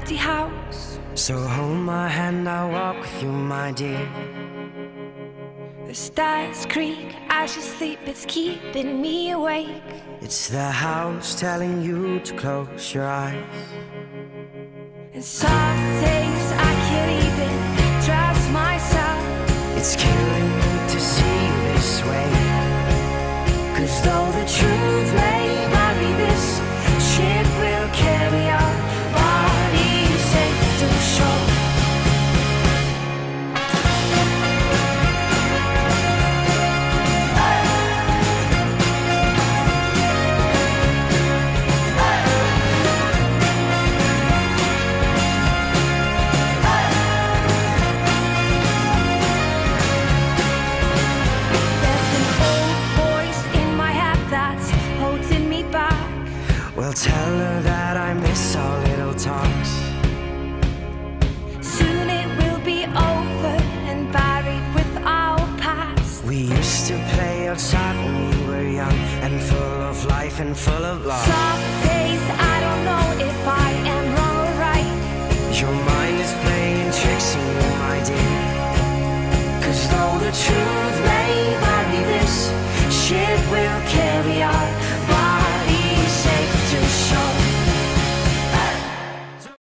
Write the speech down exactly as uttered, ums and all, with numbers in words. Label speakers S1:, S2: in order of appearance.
S1: empty house.
S2: So hold my hand, I'll walk with you, my dear.
S1: The stars creak as you sleep, it's keeping me awake.
S2: It's the house telling you to close your eyes.
S1: And some days I can't even trust myself.
S2: It's killing me to see you this way. 'Cause though the truth may vary, this ship will carry our bodies safe to shore. Well, tell her that I miss our little talks.
S1: Soon it will be over and buried with our past.
S2: We used to play outside when we were young and full of life and full of love.
S1: Some days I don't know if I am wrong or right.
S2: Your mind is playing tricks on you, my dear. 'Cause though the truth